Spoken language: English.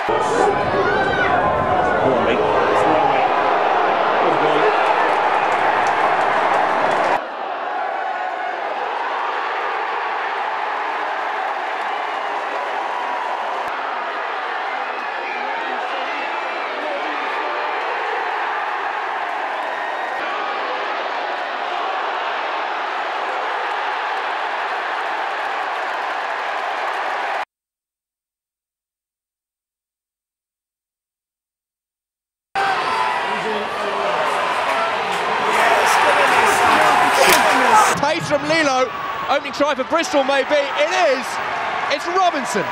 Go on, mate. Throw away. Good boy. Pace from Lilo, opening try for Bristol maybe, it is, it's Robinson.